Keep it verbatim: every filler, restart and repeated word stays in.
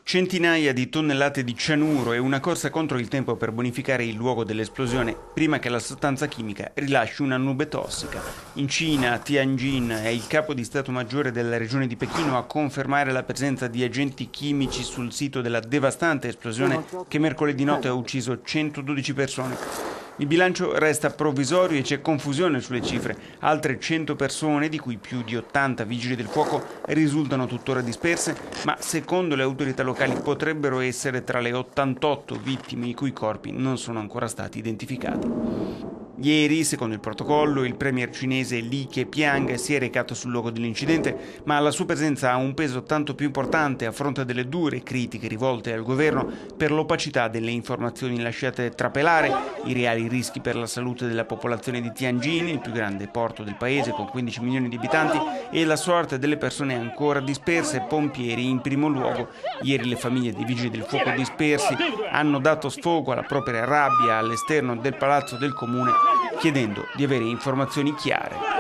Centinaia di tonnellate di cianuro e una corsa contro il tempo per bonificare il luogo dell'esplosione prima che la sostanza chimica rilasci una nube tossica. In Cina, Tianjin è il capo di Stato Maggiore della regione di Pechino a confermare la presenza di agenti chimici sul sito della devastante esplosione che mercoledì notte ha ucciso centododici persone. Il bilancio resta provvisorio e c'è confusione sulle cifre. Altre cento persone, di cui più di ottanta vigili del fuoco, risultano tuttora disperse, ma secondo le autorità locali potrebbero essere tra le ottantotto vittime i cui corpi non sono ancora stati identificati. Ieri, secondo il protocollo, il premier cinese Li Keqiang si è recato sul luogo dell'incidente, ma la sua presenza ha un peso tanto più importante a fronte delle dure critiche rivolte al governo per l'opacità delle informazioni lasciate trapelare, i reali rischi per la salute della popolazione di Tianjin, il più grande porto del paese con quindici milioni di abitanti, e la sorte delle persone ancora disperse, pompieri in primo luogo. Ieri le famiglie dei vigili del fuoco dispersi hanno dato sfogo alla propria rabbia all'esterno del palazzo del comune, chiedendo di avere informazioni chiare.